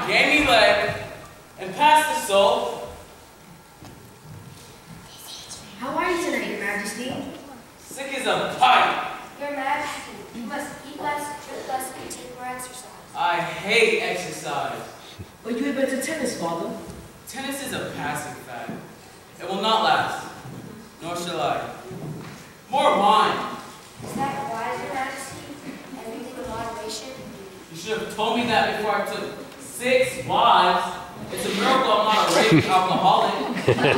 my gamey leg and pass the soul. How are you tonight, Your Majesty? Sick as a pipe. Your Majesty, you must eat less, drink less, and take more exercise. I hate exercise. But you had better tennis, Father. Tennis is a passing fad. It will not last, nor shall I. More wine. Is that wise, Your Majesty? Everything in moderation? You should have told me that before I took 6 wives. It's a miracle I'm not a raving alcoholic.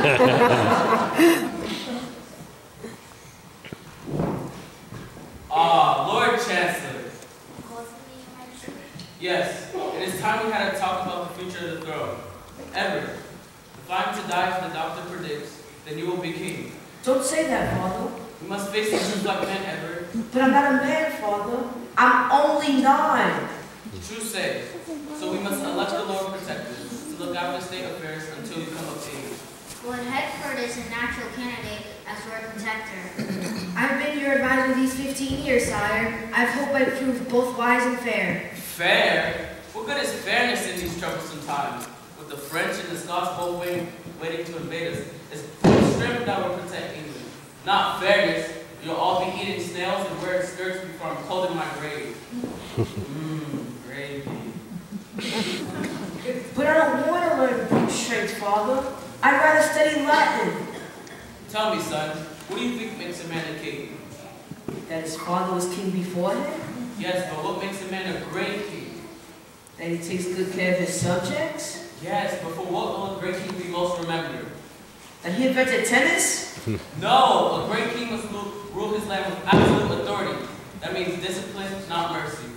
Lord Chancellor. Yes, it is time we had a talk about the future of the throne. Edward, if I am to die as the doctor predicts, then you will be king. Don't say that, Father. We must face the truth like men, Edward. But I'm not a man, Father. I'm only 9. True say. So we must elect the Lord Protector to look after state affairs until you come of age. Lord Hedford is a natural candidate as Lord Protector. I've been your advisor these 15 years, sire. I hope I proved both wise and fair. Fair? What good is fairness in these troublesome times? With the French and the Scots both waiting to invade us, it's strength that will protect England. Not fairness. You'll all be eating snails and wearing skirts before I'm cold in my grave. Gravy. But I don't want to learn brute strength, Father. I'd rather study Latin. Tell me, son, what do you think makes a man a king? That his father was king before him? Yes, but what makes a man a great king? That he takes good care of his subjects? Yes, but for what will a great king be most remembered? That he invented tennis? No, a great king must rule his land with absolute authority. That means discipline, not mercy.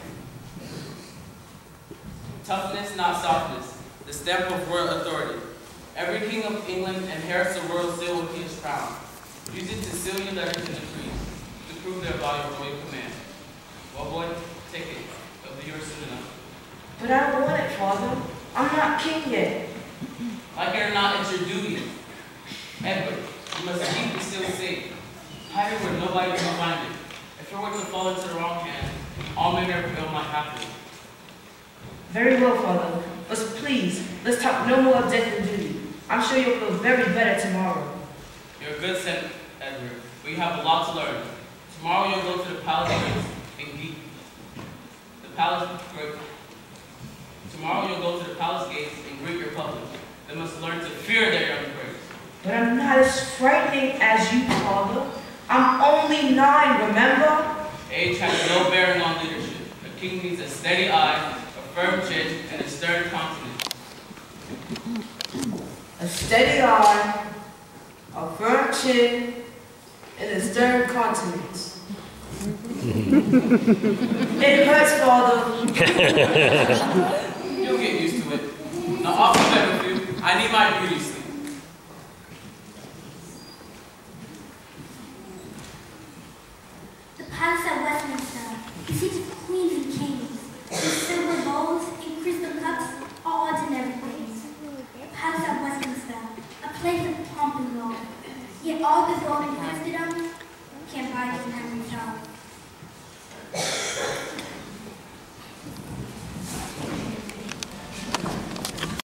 Toughness, not softness. The stamp of royal authority. Every king of England inherits the royal seal with his crown. Use it to seal your letters and decrees, to prove their value of royal command. Well, boy, take it. It'll be yours soon enough. But I don't want it, Father. I'm not king yet. Like it or not, it's your duty. Edward, you must keep the seal safe. Hide it where nobody can find it. If it were to fall into the wrong hands, all manner of ill might happen. Very well, Father. But please, let's talk no more of death and duty. I'm sure you'll feel very better tomorrow. You're a good son, Edward, but you have a lot to learn. Tomorrow you'll go to the palace gates and greet Tomorrow you'll go to the palace gates and greet your public. They must learn to fear their young prince. But I'm not as frightening as you, Father. I'm only 9, remember? Age has no bearing on leadership. A king needs a steady eye, a firm chin, and a stern countenance. A steady eye, a firm chin, and a stern countenance. It hurts, Father. You'll get used to it. Now off to bed with you. I need my beauty sleep. The palace at Westminster is seats of queens and kings. The silver bowls and crystal cups are ordinary things. The palace at Westminster, a place of pomp and glory. Yet all the gold in Christendom can't buy this memory's heart.